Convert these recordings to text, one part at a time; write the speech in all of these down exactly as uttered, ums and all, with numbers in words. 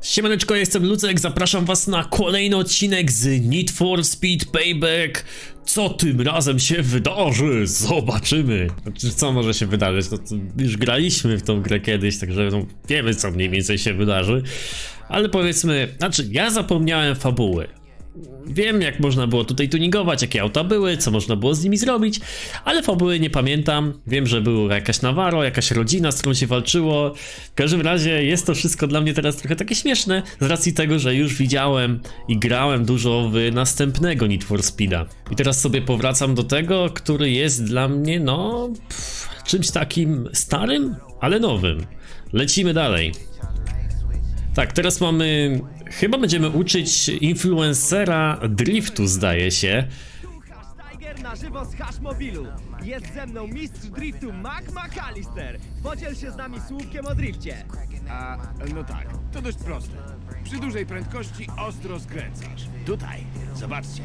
Siemaneczko, jestem Lucek, zapraszam was na kolejny odcinek z Need for Speed Payback. Co tym razem się wydarzy? Zobaczymy. Znaczy, co może się wydarzyć? No, to już graliśmy w tą grę kiedyś, także no, wiemy, co mniej więcej się wydarzy. Ale powiedzmy, znaczy ja zapomniałem fabuły. Wiem, jak można było tutaj tuningować, jakie auta były, co można było z nimi zrobić, ale fabuły nie pamiętam. Wiem, że była jakaś Navarro, jakaś rodzina, z którą się walczyło. W każdym razie jest to wszystko dla mnie teraz trochę takie śmieszne, z racji tego, że już widziałem i grałem dużo w następnego Need for Speeda. I teraz sobie powracam do tego, który jest dla mnie, no, pff, czymś takim starym, ale nowym. Lecimy dalej. Tak, teraz mamy... Chyba będziemy uczyć influencera driftu, zdaje się. Tiger na żywo z Hash Mobilu. Jest ze mną mistrz driftu Mac McAllister. Podziel się z nami słówkiem o drifcie. A, no tak, to dość proste. Przy dużej prędkości ostro skręcasz. Tutaj, zobaczcie.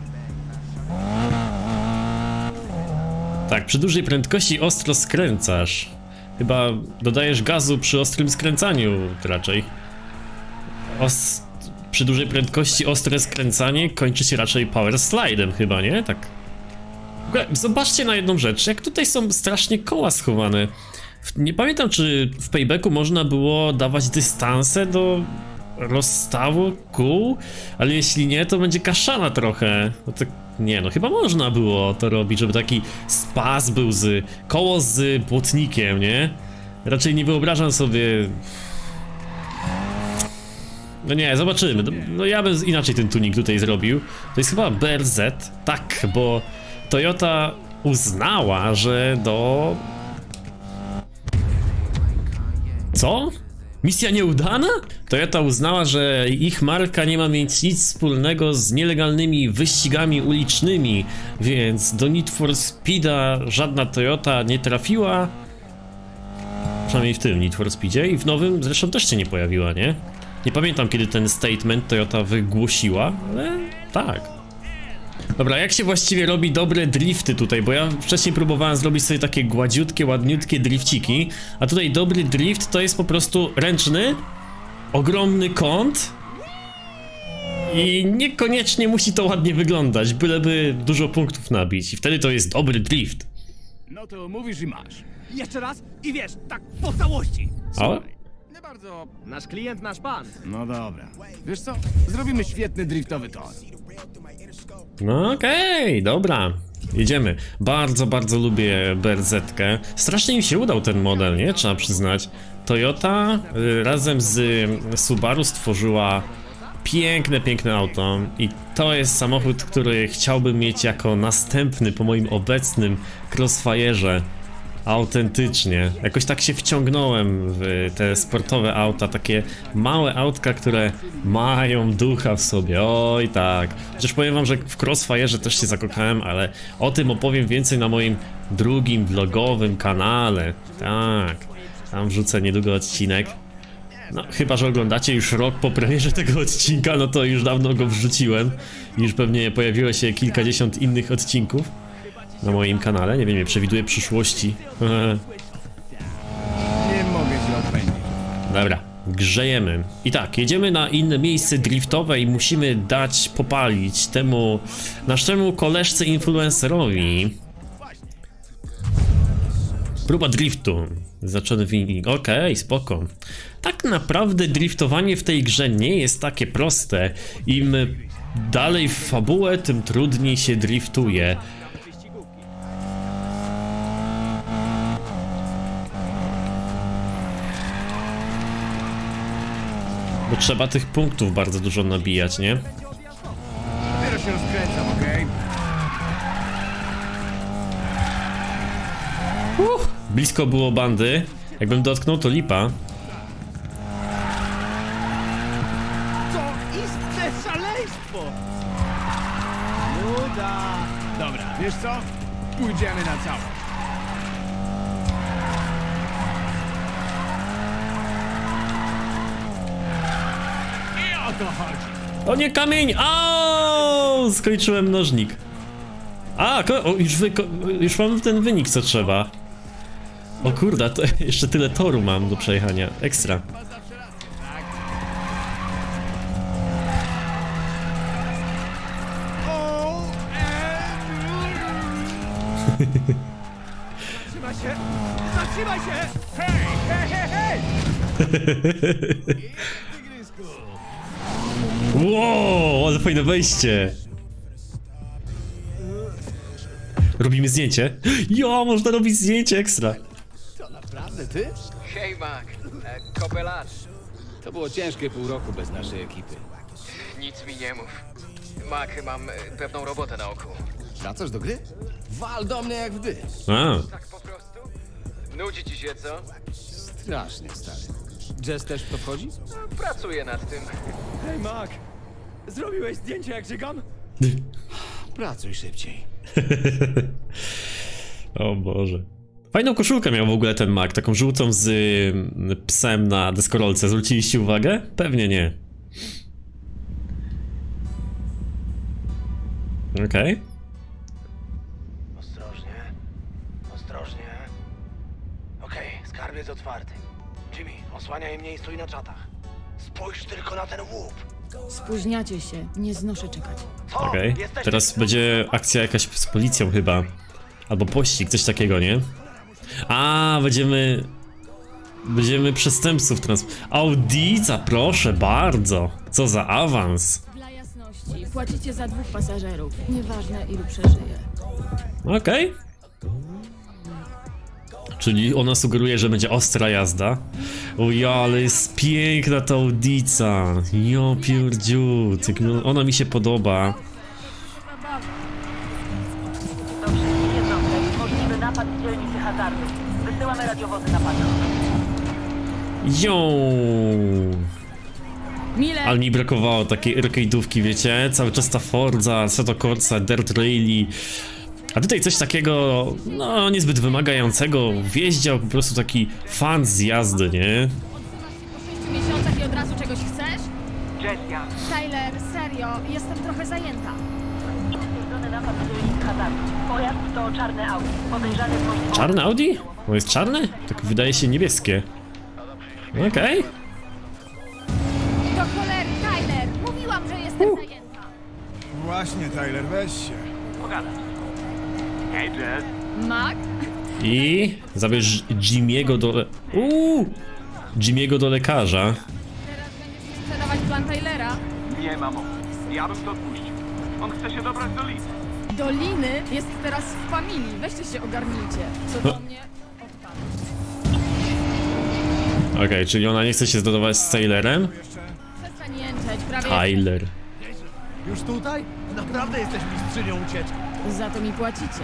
Tak, przy dużej prędkości ostro skręcasz. Chyba dodajesz gazu przy ostrym skręcaniu raczej. Os przy dużej prędkości ostre skręcanie kończy się raczej power slidem chyba, nie? Tak. W ogóle zobaczcie na jedną rzecz, jak tutaj są strasznie koła schowane. Nie pamiętam, czy w Paybacku można było dawać dystanse do rozstawu kół, ale jeśli nie, to będzie kaszana trochę. No to nie, no chyba można było to robić, żeby taki spas był z koło z błotnikiem, nie? Raczej nie wyobrażam sobie... No nie, zobaczymy. No, no ja bym inaczej ten tuning tutaj zrobił. To jest chyba B R Z. Tak, bo Toyota uznała, że do... Co? Misja nieudana? Toyota uznała, że ich marka nie ma mieć nic wspólnego z nielegalnymi wyścigami ulicznymi, więc do Need for Speeda żadna Toyota nie trafiła. Przynajmniej w tym Need for Speedzie i w nowym zresztą też się nie pojawiła, nie? Nie pamiętam, kiedy ten statement Toyota wygłosiła, ale tak. Dobra, jak się właściwie robi dobre drifty tutaj, bo ja wcześniej próbowałem zrobić sobie takie gładziutkie, ładniutkie drifciki, a tutaj dobry drift to jest po prostu ręczny, ogromny kąt i niekoniecznie musi to ładnie wyglądać, byleby dużo punktów nabić i wtedy to jest dobry drift. No to mówisz i masz. Jeszcze raz i wiesz, tak po całości. O? Nie bardzo... Nasz klient, nasz pan. No dobra. Wiesz co? Zrobimy świetny driftowy tor. No okej, okay, dobra. Jedziemy. Bardzo, bardzo lubię B R Z-kę. Strasznie im się udał ten model, nie? Trzeba przyznać. Toyota y, razem z Subaru stworzyła piękne, piękne auto. I to jest samochód, który chciałbym mieć jako następny po moim obecnym Crossfire'ze. Autentycznie. Jakoś tak się wciągnąłem w te sportowe auta, takie małe autka, które mają ducha w sobie, oj tak. Chociaż powiem wam, że w Crossfire'ze też się zakochałem, ale o tym opowiem więcej na moim drugim vlogowym kanale. Tak, tam wrzucę niedługo odcinek. No, chyba że oglądacie już rok po premierze tego odcinka, no to już dawno go wrzuciłem. Już pewnie pojawiło się kilkadziesiąt innych odcinków na moim kanale, nie wiem, nie przewiduję przyszłości. Nie mogę się odpędzić. Dobra, grzejemy. I tak, jedziemy na inne miejsce driftowe i musimy dać popalić temu naszemu koleżce influencerowi. Próba driftu. Zaczęty wynik. Okej, okay, spoko. Tak naprawdę driftowanie w tej grze nie jest takie proste. Im dalej w fabułę, tym trudniej się driftuje. Bo trzeba tych punktów bardzo dużo nabijać, nie? Dopiero się rozkręcam, okej? Okay? Uh, blisko było bandy. Jakbym dotknął, to lipa. To istne szaleństwo! Nuda! Dobra, wiesz co? Pójdziemy na całość. I o to chodzi. O nie, kamień! Au! Skończyłem mnożnik. A, o, już, wy, już mam ten wynik, co trzeba. O kurde, to jeszcze tyle toru mam do przejechania. Ekstra. Zatrzymaj się! Zatrzymaj się! Hej, hej, hej, hej! Wow, ale fajne wejście. Robimy zdjęcie. Jo, można robić zdjęcie ekstra. To naprawdę ty? Hej, Mac. E, Kopelarz. To było ciężkie pół roku bez naszej ekipy. Nic mi nie mów. Mac, mam e, pewną robotę na oku. Wracasz do gry? Wal do mnie jak w dy. A, Tak po prostu? Nudzi ci się, co? Strasznie, stary. Jazz też w to wchodzi? Pracuję nad tym. Hej, Mac! Zrobiłeś zdjęcie jak żygam? Pracuj szybciej. o Boże. Fajną koszulkę miał w ogóle ten Mac, taką żółtą z y, psem na deskorolce. Zwróciliście uwagę? Pewnie nie. Okej. Okay. Ostrożnie. Ostrożnie. Okej, skarb jest otwarty. Jimmy, osłaniaj mnie i stój na czatach. Spójrz tylko na ten łup. Spóźniacie się, nie znoszę czekać. Co? Okej, okay. Jesteśmy Teraz w- będzie akcja jakaś z policją chyba. Albo pościg, coś takiego, nie? A, będziemy... Będziemy przestępców trans... Audica, proszę bardzo. Co za awans. Dla jasności, płacicie za dwóch pasażerów. Nieważne, ilu przeżyje. Okej. Okay. Czyli ona sugeruje, że będzie ostra jazda. O ja, ale jest piękna ta Audica. Jo, pierdziut. Jak no- Ona mi się podoba. Do wszystkich jednostek możliwy napad w dzielnicy hazardu. Wysyłamy radiowozy na patrol. Jo. Mile! Ale mi brakowało takiej arcade'ówki, wiecie? Cały czas ta Forza, Assetto Corsa, Dirt Rally. A tutaj coś takiego, no niezbyt wymagającego w jeździe, a po prostu taki fan z jazdy, nie? Odzywasz się po sześciu miesiącach i od razu czegoś chcesz? Jessia. Tyler, serio, jestem trochę zajęta. Stwierdzony napad w dzielnicy hazardu. Pojazd to czarny Audi. Podejrzany w Czarne Audi? O, jest czarne? Tak wydaje się niebieskie. Okej. Okay. Do cholery, Tyler! Mówiłam, że jestem zajęta. Właśnie, Tyler, weź się. Pogadać. Hej, Jess. Mac? I zabierz Jimmy'ego do... Le... Uuu! Jimmy'ego do lekarza. Teraz będziesz mi sprzedawać plan Tylera? Nie, mamo. Ja bym to odpuścił. On chce się dobrać do Liny. Doliny jest teraz w familii. Weźcie się ogarnijcie. Co do mnie, odpadł. Okej, okay, czyli ona nie chce się zdawać z Tylerem? Przestań jęczeć, prawie... Tyler. Już tutaj? Naprawdę jesteś mistrzynią ucieczki. Za to mi płacicie.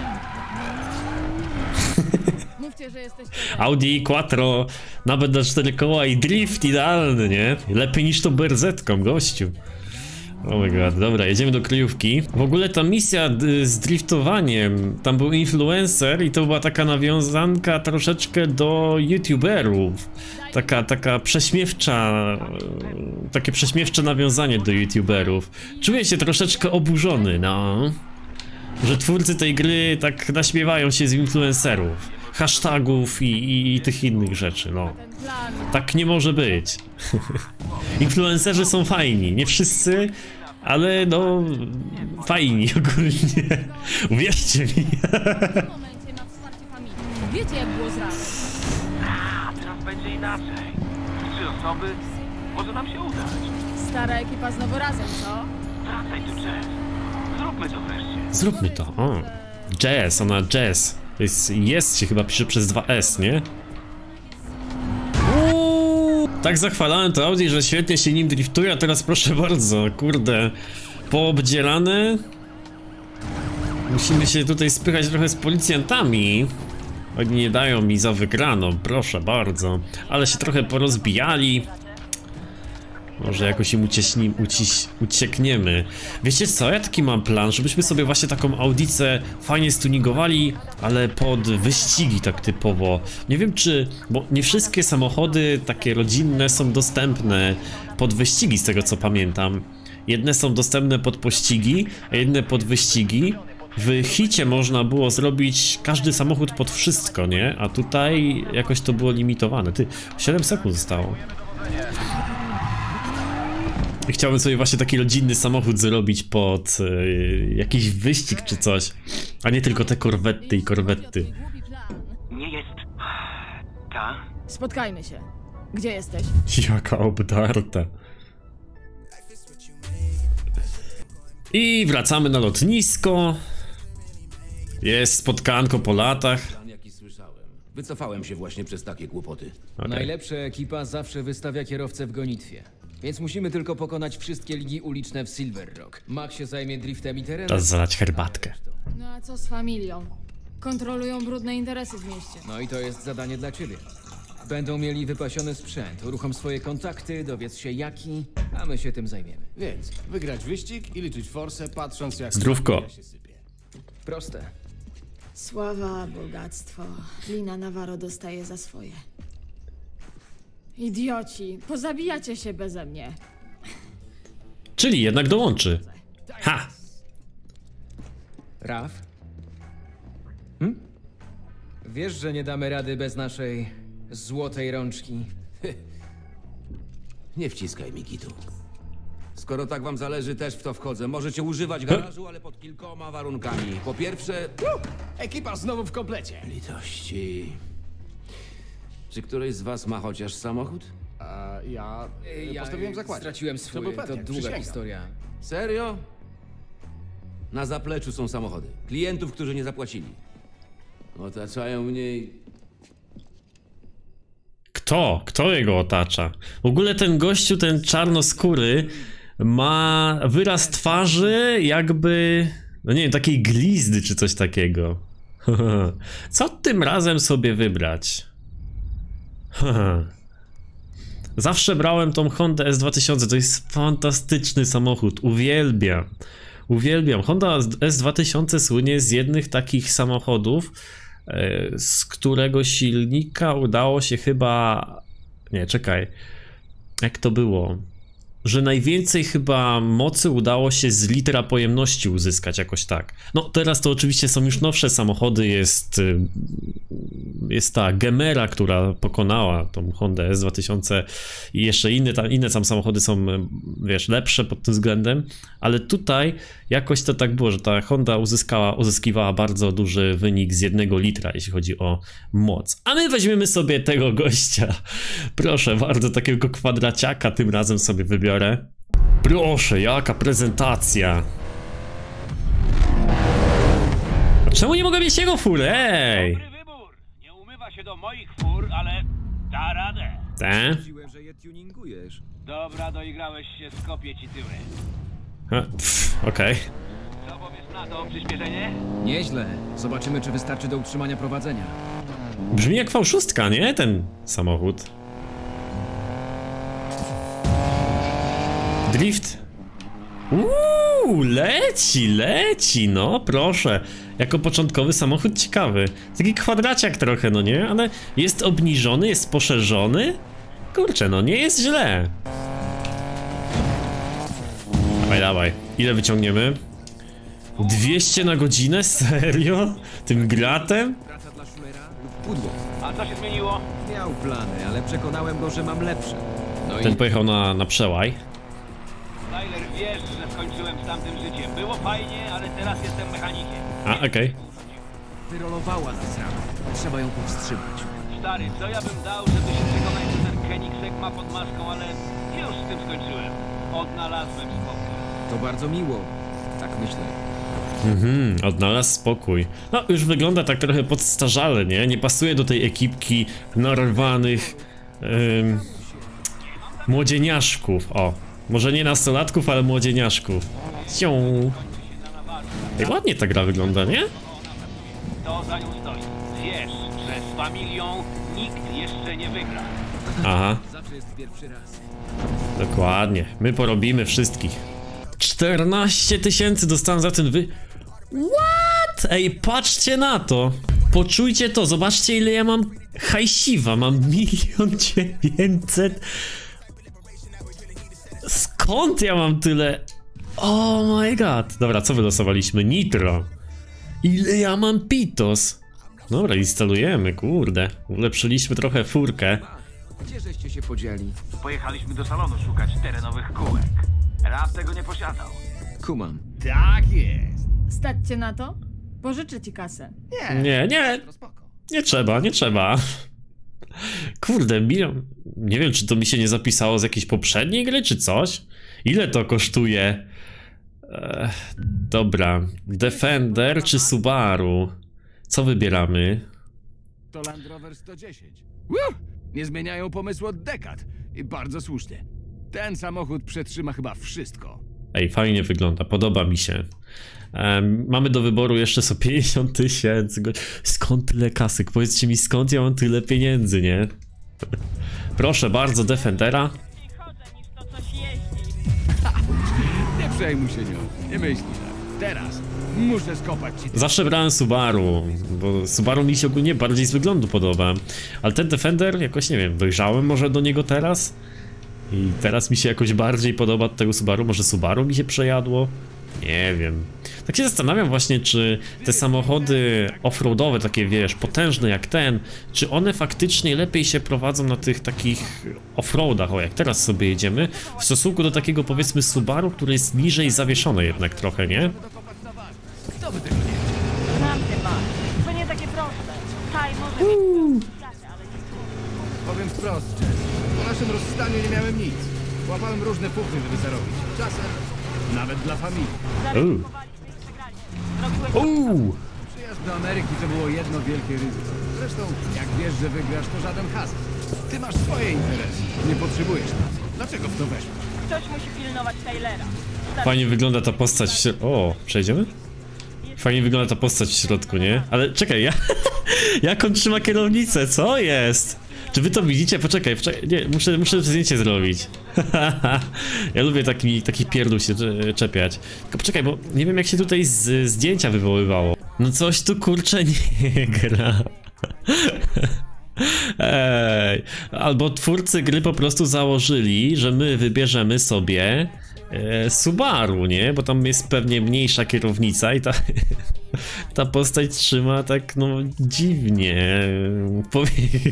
Mówcie, że jesteście... Audi Quattro, nawet na cztery koła i drift idealny, nie? Lepiej niż to berzetką, gościu. Oh my god, dobra, jedziemy do kryjówki. W ogóle ta misja z driftowaniem, tam był influencer i to była taka nawiązanka troszeczkę do youtuberów. Taka, taka prześmiewcza, takie prześmiewcze nawiązanie do youtuberów. Czuję się troszeczkę oburzony, no. Że twórcy tej gry tak naśmiewają się z influencerów, hashtagów i, i, i tych innych rzeczy, no. Ten plan... Tak nie może być. Influencerzy są fajni, nie wszyscy, ale no fajni ogólnie. Uwierzcie mi. W tym momencie ma wsparcie familii. Wiecie, jak było z rano. A teraz będzie inaczej. Trzy osoby. Może nam się udać. Stara ekipa znowu razem, co? Wracaj tu, Jess. Zróbmy to wreszcie. Zróbmy to. O. Jazz, ona jazz. To jest, jest się chyba pisze przez dwa S, nie? Uuu, tak zachwalałem to Audi, że świetnie się nim driftuje, a teraz proszę bardzo, kurde, poobdzierane. Musimy się tutaj spychać trochę z policjantami. Oni nie dają mi za wygraną, proszę bardzo. Ale się trochę porozbijali. Może jakoś im ucieśni, uciś, uciekniemy. Wiecie co, ja taki mam plan, żebyśmy sobie właśnie taką Audicę fajnie stuningowali, ale pod wyścigi tak typowo. Nie wiem czy, bo nie wszystkie samochody takie rodzinne są dostępne pod wyścigi, z tego co pamiętam. Jedne są dostępne pod pościgi, a jedne pod wyścigi. W hicie można było zrobić każdy samochód pod wszystko, nie? A tutaj jakoś to było limitowane. Ty, siedem sekund zostało. Chciałbym sobie właśnie taki rodzinny samochód zrobić pod y, jakiś wyścig czy coś. A nie tylko te korwety i korwety. Nie jest... Ta? Spotkajmy się. Gdzie jesteś? Jaka obdarta. I wracamy na lotnisko. Jest spotkanko po latach. Jaki słyszałem. Wycofałem się właśnie przez takie kłopoty. Okay. Najlepsza ekipa zawsze wystawia kierowcę w gonitwie. Więc musimy tylko pokonać wszystkie ligi uliczne w Silver Rock. Mac się zajmie driftem i terenem. Czas zalać herbatkę. No a co z familią? Kontrolują brudne interesy w mieście. No i to jest zadanie dla ciebie. Będą mieli wypasiony sprzęt, uruchom swoje kontakty, dowiedz się jaki, a my się tym zajmiemy. Więc wygrać wyścig i liczyć forsę, patrząc jak... Zdrówko. się sypie. Proste. Sława, bogactwo. Lina Navarro dostaje za swoje. Idioci, pozabijacie się beze mnie. Czyli jednak dołączy. Ha! Raf? Hm? Wiesz, że nie damy rady bez naszej złotej rączki? Nie wciskaj mi kitu. Skoro tak wam zależy, też w to wchodzę. Możecie używać garażu, ale pod kilkoma warunkami. Po pierwsze... Ekipa znowu w komplecie. Litości... Czy któryś z was ma chociaż samochód? A ja... Ja postawiłem w zakładzie. straciłem To swój, był to, pewnie, długa przysięgam. historia. Serio? Na zapleczu są samochody. Klientów, którzy nie zapłacili. Otaczają mnie i... Kto? Kto jego otacza? W ogóle ten gościu, ten czarnoskóry ma wyraz twarzy jakby... No nie wiem, takiej glizdy czy coś takiego. Co tym razem sobie wybrać? Zawsze brałem tą Hondę S dwa tysiące, to jest fantastyczny samochód, uwielbiam. Uwielbiam. Honda S dwa tysiące słynie z jednych takich samochodów, z którego silnika udało się chyba... Nie, czekaj. Jak to było? Że najwięcej chyba mocy udało się z litra pojemności uzyskać, jakoś tak. No teraz to oczywiście są już nowsze samochody, jest, jest ta Gemera, która pokonała tą Hondę S dwa tysiące i jeszcze inne tam, inne tam samochody są, wiesz, lepsze pod tym względem, ale tutaj jakoś to tak było, że ta Honda uzyskała, uzyskiwała bardzo duży wynik z jednego litra, jeśli chodzi o moc. A my weźmiemy sobie tego gościa. Proszę bardzo, takiego kwadraciaka tym razem sobie wybiorę. Proszę, jaka prezentacja. A czemu nie mogę mieć jego fury? Ej! Dobry wybór. Nie umywa się do moich fur, ale da radę. Te? Mówiłem, że je tuningujesz. Dobra, doigrałeś się, skopię ci tyły. Okej. Co powiesz na to, przyspieszenie? Nieźle. Zobaczymy, czy wystarczy do utrzymania prowadzenia. Brzmi jak V sześć, nie? Ten samochód. Drift. Uuu, leci, leci, no proszę. Jako początkowy samochód ciekawy. Taki kwadraciak trochę, no nie? Ale jest obniżony, jest poszerzony. Kurczę, no nie jest źle. Dawaj, dawaj. Ile wyciągniemy? dwieście na godzinę? Serio? Tym gratem? Praca dla Schulera lub pudło. A co się zmieniło? Miał plany, ale przekonałem go, że mam lepsze. No Ten i pojechał na, na przełaj. Tyler, wiesz, że skończyłem z tamtym życiem. Było fajnie, ale teraz jestem mechanikiem. A, okej. Okay. wyrolowała nas rano. Trzeba ją powstrzymać. Stary, co ja bym dał, żeby się przekonać, że ten Koenigsegg ma pod maską, ale już z tym skończyłem. Odnalazłem spokój. To bardzo miło. Tak myślę. Mhm, odnalazł spokój. No, już wygląda tak trochę podstarzale, nie? Nie pasuje do tej ekipki narwanych ym, młodzieniaszków. O, może nie nastolatków, ale młodzieniaszków. Cią. Ej, ładnie ta gra wygląda, nie? To za nią stoi. Wiesz, że z familią nikt jeszcze nie wygra. Aha. Zawsze jest pierwszy raz. Dokładnie. My porobimy wszystkich. czternaście tysięcy dostałem za ten wy... What? Ej, patrzcie na to. Poczujcie to. Zobaczcie, ile ja mam hajsiwa. Mam milion dziewięćset. Skąd ja mam tyle? Oh my god. Dobra, co wylosowaliśmy? Nitro. Ile ja mam pitos? Dobra, instalujemy, kurde. Ulepszyliśmy trochę furkę. Gdzie żeście się podzieli? Pojechaliśmy do salonu szukać terenowych kółek. Praw tego nie posiadał. Kumam. Tak jest. Stać cię na to? Pożyczę ci kasę. Nie, Nie, nie, to spoko. nie trzeba, nie trzeba. Kurde, milion. Nie wiem, czy to mi się nie zapisało z jakiejś poprzedniej gry, czy coś? Ile to kosztuje? Ech, dobra. Defender czy Subaru? Co wybieramy? To Land Rover sto dziesięć. Woo! Nie zmieniają pomysłu od dekad. I bardzo słusznie. Ten samochód przetrzyma chyba wszystko. Ej, fajnie wygląda, podoba mi się. Um, mamy do wyboru jeszcze so pięćdziesiąt tysięcy. Skąd tyle kasy? Powiedzcie mi, skąd ja mam tyle pieniędzy, nie? Proszę bardzo, Defendera. Nie przejmuj się nią. Nie myślij tak. Teraz muszę skopać ci. Zawsze brałem Subaru, bo Subaru mi się ogólnie bardziej z wyglądu podoba. Ale ten Defender, jakoś nie wiem, dojrzałem może do niego teraz? I teraz mi się jakoś bardziej podoba do tego Subaru. Może Subaru mi się przejadło? Nie wiem. Tak się zastanawiam właśnie, czy te samochody offroadowe, takie wiesz, potężne jak ten, czy one faktycznie lepiej się prowadzą na tych takich offroadach, o jak teraz sobie jedziemy, w stosunku do takiego powiedzmy Subaru, który jest niżej zawieszony jednak trochę, nie? Kto by tego nie chciał? Naprawdę masz. To nie takie proste. Kaj może mieć przyjaciel, ale nie Powiem wprost, Jess. Po naszym rozstaniu nie miałem nic. Łapałem różne puchy, żeby zarobić. Czasem nawet dla familii. zaryzykowaliśmy i przegraliśmy. Robiłeś Uuu! Przyjazd do Ameryki to było jedno wielkie ryzyko. Zresztą, jak wiesz, że wygrasz, to żaden hazard. Ty masz swoje interesy. Nie potrzebujesz nas. Dlaczego w to weszłeś? Ktoś musi pilnować Taylora. Fajnie wygląda ta postać w środku. O, przejdziemy? Fajnie wygląda ta postać w środku, nie? Ale czekaj, ja... jak on trzyma kierownicę, co jest? Czy wy to widzicie? Poczekaj, poczekaj. Nie, muszę, muszę zdjęcie zrobić. Ja lubię taki, taki pierdół się czepiać. Tylko poczekaj, bo nie wiem jak się tutaj z zdjęcia wywoływało. No coś tu kurczę nie gra. Ej, albo twórcy gry po prostu założyli, że my wybierzemy sobie e, Subaru, nie? Bo tam jest pewnie mniejsza kierownica i ta, ta postać trzyma tak, no, dziwnie. Powie...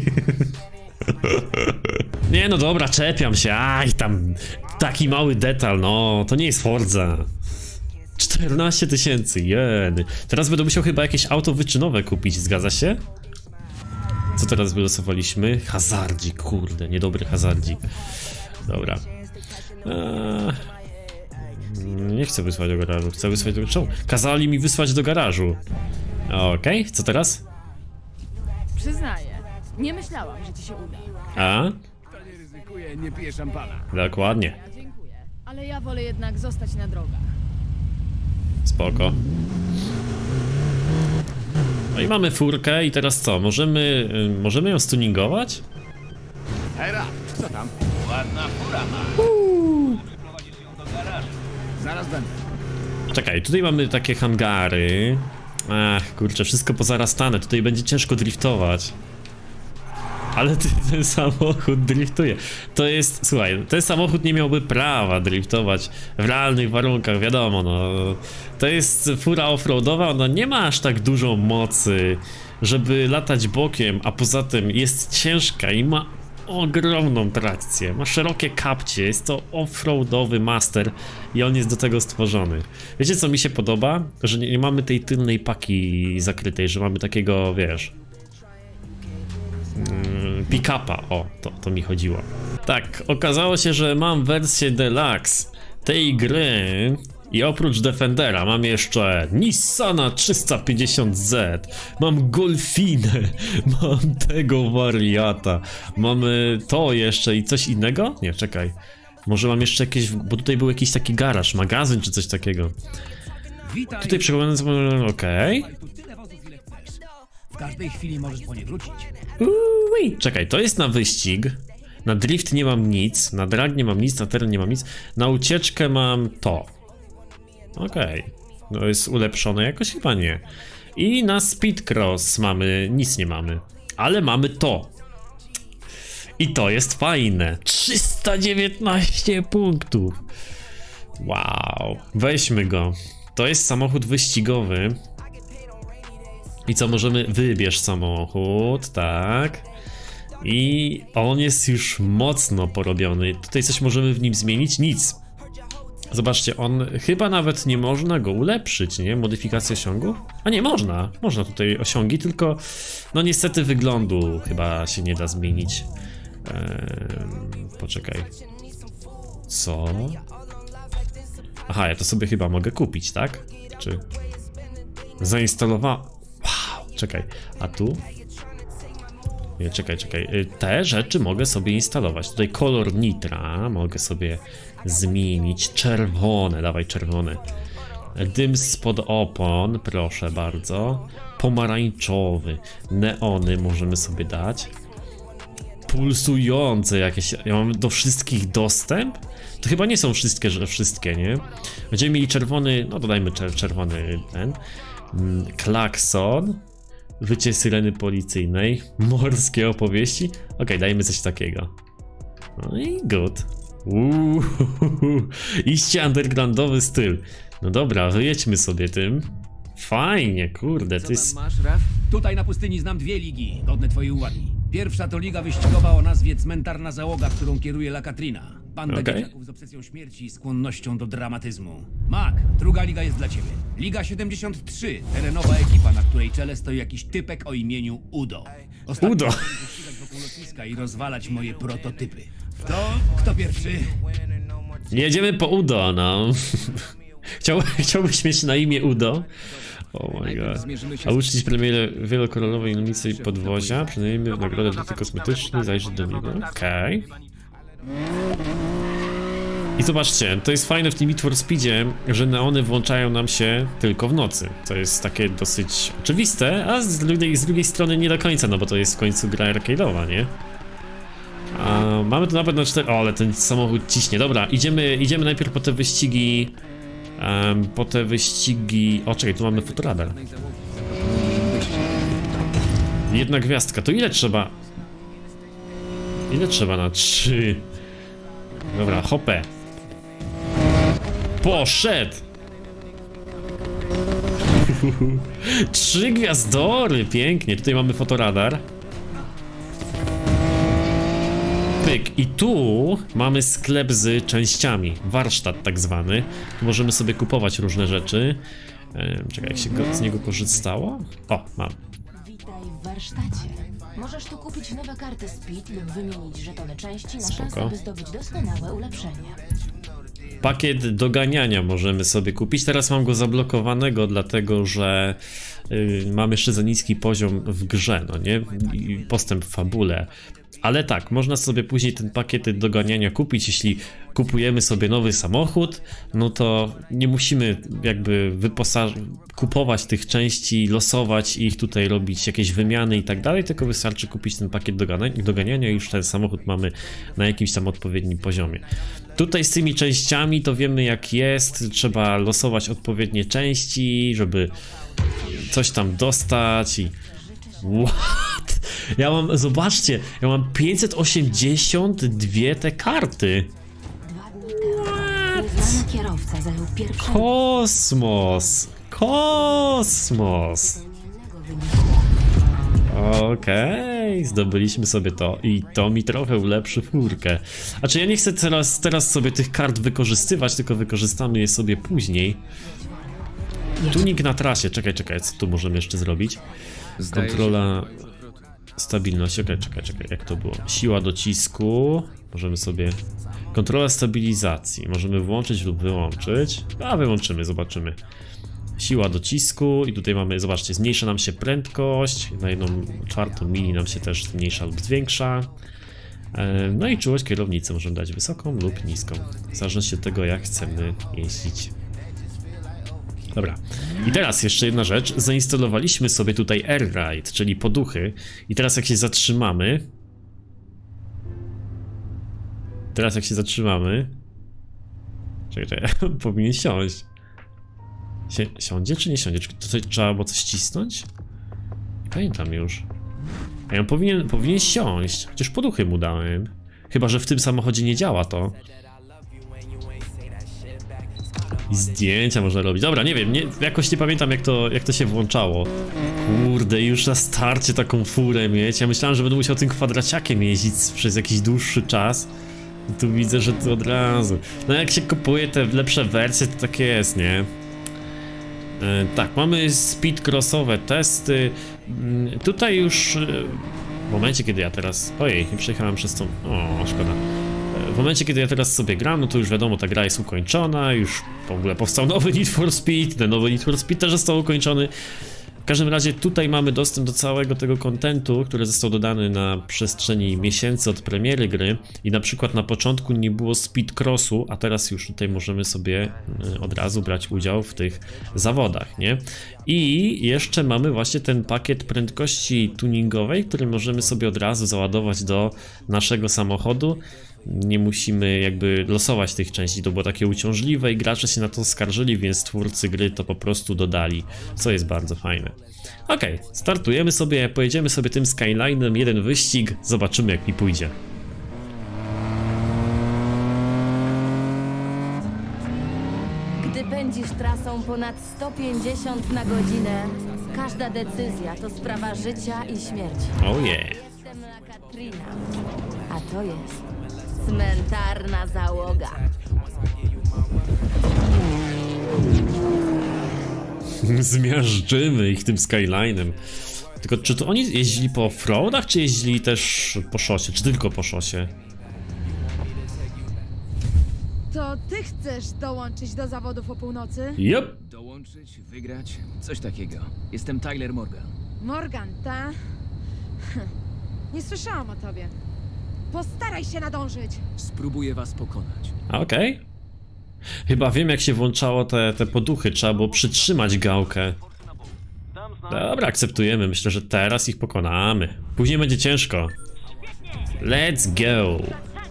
Nie, no dobra, czepiam się, aj tam, taki mały detal, no, to nie jest Forza. czternaście tysięcy, jeny. Teraz będę musiał chyba jakieś auto wyczynowe kupić, zgadza się? Co teraz wylosowaliśmy? Hazardzik, kurde, niedobry hazardzik. Dobra. Eee, nie chcę wysłać do garażu, chcę wysłać do garażu. Kazali mi wysłać do garażu. Okej, okay. Co teraz? Przyznaję, nie myślałam, że ci się uda. A? Kto nie ryzykuje, nie pije szampana. Dokładnie. Dziękuję, ale ja wolę jednak zostać na drogach. Spoko. No i mamy furkę i teraz co? Możemy, y, możemy ją stuningować? Hej, Raf, co tam? Ładna fura ma. Może przyprowadzisz ją do garażu. Zaraz będę. Czekaj, tutaj mamy takie hangary. Ach, kurczę, wszystko pozarastane, tutaj będzie ciężko driftować. Ale ty, ten samochód driftuje. To jest, słuchaj, ten samochód nie miałby prawa driftować w realnych warunkach, wiadomo, no. To jest fura offroadowa, ona nie ma aż tak dużo mocy, żeby latać bokiem, a poza tym jest ciężka i ma ogromną trakcję, ma szerokie kapcie, jest to offroadowy master i on jest do tego stworzony. Wiecie co mi się podoba? Że nie, nie mamy tej tylnej paki zakrytej, że mamy takiego, wiesz... pick-upa, o, to, to mi chodziło. Tak, okazało się, że mam wersję deluxe tej gry i oprócz Defendera mam jeszcze Nissana trzysta pięćdziesiąt Z, mam Golfinę, mam tego wariata, mamy to jeszcze i coś innego? Nie, czekaj, może mam jeszcze jakieś, bo tutaj był jakiś taki garaż, magazyn czy coś takiego. Tutaj przeglądam, okej. Okay. W każdej chwili możesz po nie wrócić. Uuu, czekaj, to jest na wyścig. Na drift nie mam nic, na drag nie mam nic, na teren nie mam nic. Na ucieczkę mam to. Okej. Okay. No jest ulepszone jakoś? Chyba nie. I na speedcross mamy, nic nie mamy. Ale mamy to. I to jest fajne. trzysta dziewiętnaście punktów. Wow. Weźmy go. To jest samochód wyścigowy. I co, możemy... Wybierz samochód, tak. I on jest już mocno porobiony. Tutaj coś możemy w nim zmienić? Nic. Zobaczcie, on chyba nawet nie można go ulepszyć, nie? Modyfikacja osiągów? A nie, można. Można tutaj osiągi, tylko no niestety wyglądu chyba się nie da zmienić. Eee, poczekaj. Co? Aha, ja to sobie chyba mogę kupić, tak? Czy... Zainstalowałem... Wow, czekaj. A tu? Nie, czekaj, czekaj. Te rzeczy mogę sobie instalować. Tutaj kolor nitra mogę sobie zmienić. Czerwone, dawaj czerwone. Dym spod opon, proszę bardzo. Pomarańczowy. Neony możemy sobie dać. Pulsujące jakieś. Ja mam do wszystkich dostęp? To chyba nie są wszystkie, że wszystkie, nie? Będziemy mieli czerwony, no dodajmy czer czerwony ten. Klakson. Wycie syreny policyjnej. Morskie opowieści. Okej, okay, dajmy coś takiego. No i good. Uuu, iście undergroundowy styl. No dobra, wyjedźmy sobie tym. Fajnie, kurde, to jest... Masz, Raf? Tutaj na pustyni znam dwie ligi, godne twojej uwagi. Pierwsza to liga wyścigowa o nazwie Cmentarna Załoga, którą kieruje La Katrina. Banda okay. dzieciaków z obsesją śmierci i skłonnością do dramatyzmu. Mac, druga liga jest dla ciebie. Liga siedemdziesiąt trzy, terenowa ekipa, na której czele stoi jakiś typek o imieniu Udo. Ostatnio Udo. wyścigać wokół lotniska i rozwalać moje prototypy. To kto pierwszy? Jedziemy po Udo, no. Chciał, chciałbyś mieć na imię Udo? Oh my god. A uczcić premierę wielokolorowej illuminacji podwozia, przynajmniej w nagrodę do tej kosmetycznej, zajrzeć do niego. Okej. Okay. I zobaczcie, to jest fajne w tym Need for Speedzie, że neony włączają nam się tylko w nocy. To jest takie dosyć oczywiste, a z drugiej, z drugiej strony nie do końca, no bo to jest w końcu gra arcade'owa, nie? A mamy tu nawet na cztery... O, ale ten samochód ciśnie. Dobra, idziemy, idziemy najpierw po te wyścigi... Um, po te wyścigi... O, czekaj, tu mamy fotoradar. Jedna gwiazdka, to ile trzeba? Ile trzeba na trzy? Dobra, hopę. Poszedł! Trzy gwiazdory, pięknie. Tutaj mamy fotoradar. Pyk. I tu mamy sklep z częściami. Warsztat tak zwany. Tu możemy sobie kupować różne rzeczy. Ehm, czekaj, jak się go, z niego korzystało? O, mam. Witaj w warsztacie. Możesz tu kupić nowe karty Speed lub wymienić żetony części na Spoko. szansę, by zdobyć doskonałe ulepszenie. Pakiet doganiania możemy sobie kupić. Teraz mam go zablokowanego, dlatego że yy, mam jeszcze za niski poziom w grze, no nie? I postęp w fabule. Ale tak, można sobie później ten pakiet doganiania kupić, jeśli kupujemy sobie nowy samochód, no to nie musimy jakby wyposaż... kupować tych części, losować ich, tutaj robić jakieś wymiany i tak dalej, tylko wystarczy kupić ten pakiet doganiania i już ten samochód mamy na jakimś tam odpowiednim poziomie. Tutaj z tymi częściami to wiemy jak jest, trzeba losować odpowiednie części, żeby coś tam dostać i... What? Ja mam, zobaczcie, ja mam pięćset osiemdziesiąt dwie te karty. Nieznany kierowca zajął pierwsze... Kosmos! Kosmos! Okej, okay, zdobyliśmy sobie to i to mi trochę ulepszy furkę. A czy ja nie chcę teraz, teraz sobie tych kart wykorzystywać, tylko wykorzystamy je sobie później. Tunik na trasie, czekaj, czekaj, co tu możemy jeszcze zrobić? Kontrola stabilności, okej, okay, czekaj, czekaj, jak to było? Siła docisku, możemy sobie... Kontrola stabilizacji, możemy włączyć lub wyłączyć. A wyłączymy, zobaczymy. Siła docisku i tutaj mamy, zobaczcie, zmniejsza nam się prędkość, na jedną czwartą mili nam się też zmniejsza lub zwiększa. No i czułość kierownicy możemy dać wysoką lub niską, w zależności od tego jak chcemy jeździć. Dobra, i teraz jeszcze jedna rzecz, zainstalowaliśmy sobie tutaj Air Ride, czyli poduchy i teraz jak się zatrzymamy, teraz jak się zatrzymamy, czekaj, czekaj, powinien siąść. Sie, siądzie czy nie siądzie? Czy tutaj trzeba było coś cisnąć? Nie pamiętam już. A ja powinien, powinien siąść, chociaż poduchy mu dałem. Chyba że w tym samochodzie nie działa to. I zdjęcia można robić. Dobra, nie wiem, nie, jakoś nie pamiętam jak to, jak to się włączało. Kurde, już na starcie taką furę mieć. Ja myślałem, że będę musiał tym kwadraciakiem jeździć przez jakiś dłuższy czas. Tu widzę, że to od razu. No jak się kupuje te lepsze wersje, to tak jest, nie? E, tak, mamy speedcrossowe testy. E, tutaj już... E, w momencie, kiedy ja teraz... Ojej, nie przejechałem przez tą... O, szkoda. W momencie, kiedy ja teraz sobie gram, no to już wiadomo, ta gra jest ukończona, już w ogóle powstał nowy Need for Speed, ten nowy Need for Speed też został ukończony. W każdym razie tutaj mamy dostęp do całego tego kontentu, który został dodany na przestrzeni miesięcy od premiery gry i na przykład na początku nie było speedcrossu, a teraz już tutaj możemy sobie od razu brać udział w tych zawodach, nie? I jeszcze mamy właśnie ten pakiet prędkości tuningowej, który możemy sobie od razu załadować do naszego samochodu. Nie musimy jakby losować tych części, to było takie uciążliwe i gracze się na to skarżyli, więc twórcy gry to po prostu dodali, co jest bardzo fajne. Ok, startujemy sobie, pojedziemy sobie tym Skylinem, jeden wyścig, zobaczymy jak mi pójdzie. Gdy pędzisz trasą ponad sto pięćdziesiąt na godzinę, każda decyzja to sprawa życia i śmierci. Oh yeah. Jestem La Katrina, a to jest cmentarna załoga. Zmiażdżymy ich tym Skylinem. Tylko czy to oni jeździli po offroadach, czy jeździli też po szosie, czy tylko po szosie? To ty chcesz dołączyć do zawodów o północy? Yep. Dołączyć, wygrać, coś takiego. Jestem Tyler Morgan. Morgan, ta? Nie słyszałam o tobie. Postaraj się nadążyć. Spróbuję was pokonać. Okej. Okay. Chyba wiem jak się włączało te, te poduchy, trzeba było przytrzymać gałkę. Dobra, akceptujemy, myślę, że teraz ich pokonamy. Później będzie ciężko. Let's go.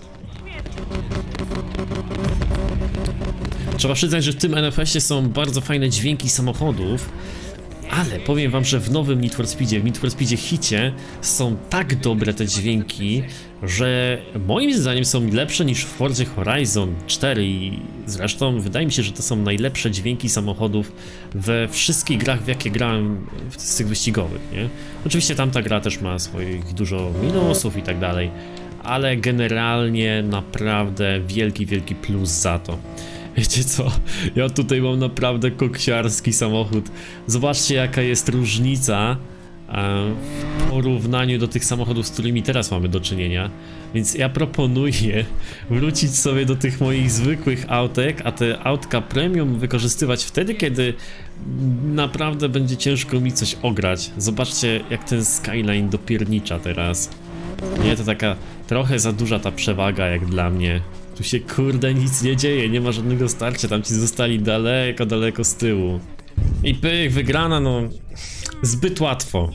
Trzeba przyznać, że w tym N F S-ie są bardzo fajne dźwięki samochodów. Ale powiem wam, że w nowym Need for Speedzie, w Need for Speedzie Hicie są tak dobre te dźwięki, że moim zdaniem są lepsze niż w Forzie Horizon cztery i zresztą wydaje mi się, że to są najlepsze dźwięki samochodów we wszystkich grach, w jakie grałem z tych wyścigowych, nie? Oczywiście tamta gra też ma swoich dużo minusów i tak dalej, ale generalnie naprawdę wielki, wielki plus za to. Wiecie co? Ja tutaj mam naprawdę koksiarski samochód. Zobaczcie jaka jest różnica w porównaniu do tych samochodów, z którymi teraz mamy do czynienia. Więc ja proponuję wrócić sobie do tych moich zwykłych autek, a te autka premium wykorzystywać wtedy, kiedy naprawdę będzie ciężko mi coś ograć. Zobaczcie jak ten Skyline dopiernicza teraz. Nie, to taka trochę za duża ta przewaga jak dla mnie. Tu się kurde nic nie dzieje, nie ma żadnego starcia, tam ci zostali daleko, daleko z tyłu. I pych, wygrana no, zbyt łatwo.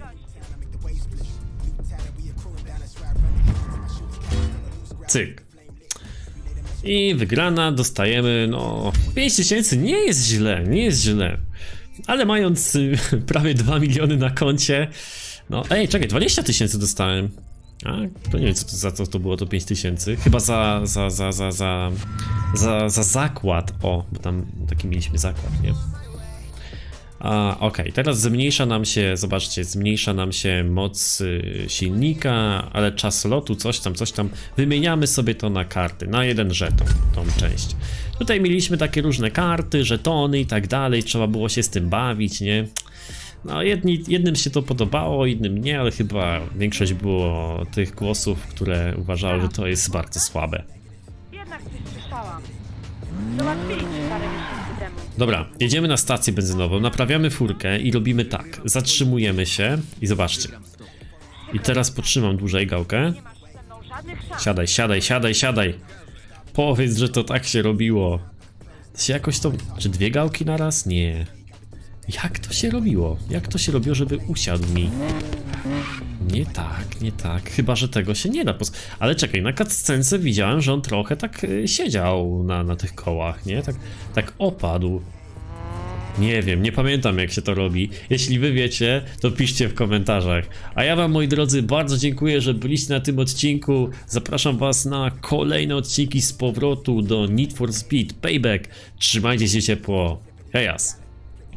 Cyk. I wygrana, dostajemy no, pięć tysięcy, nie jest źle, nie jest źle. Ale mając y, prawie dwa miliony na koncie, no ej, czekaj, dwadzieścia tysięcy dostałem. A, to nie wiem co to, za co to było to pięć tysięcy. Chyba za, za, za, za, za, za, za zakład. O, bo tam taki mieliśmy zakład, nie? A, okej, okay. Teraz zmniejsza nam się, zobaczcie, zmniejsza nam się moc y, silnika, ale czas lotu, coś tam, coś tam. Wymieniamy sobie to na karty, na jeden żeton, tą część. Tutaj mieliśmy takie różne karty, żetony i tak dalej, trzeba było się z tym bawić, nie? No jedni, jednym się to podobało, innym nie, ale chyba większość było tych głosów, które uważały, że to jest bardzo słabe. Jednak coś słyszałam. Załatwili cię parę miesięcy temu. Dobra, jedziemy na stację benzynową, naprawiamy furkę i robimy tak. Zatrzymujemy się i zobaczcie. I teraz potrzymam dłużej gałkę. Siadaj, siadaj, siadaj, siadaj. Powiedz, że to tak się robiło. To się jakoś to... Czy dwie gałki na raz? Nie. Jak to się robiło? Jak to się robiło, żeby usiadł mi? Nie tak, nie tak. Chyba, że tego się nie da. Ale czekaj, na cutscence widziałem, że on trochę tak siedział na, na tych kołach, nie? Tak, tak opadł. Nie wiem, nie pamiętam jak się to robi. Jeśli wy wiecie, to piszcie w komentarzach. A ja wam, moi drodzy, bardzo dziękuję, że byliście na tym odcinku. Zapraszam was na kolejne odcinki z powrotu do Need for Speed Payback. Trzymajcie się ciepło. Hejas!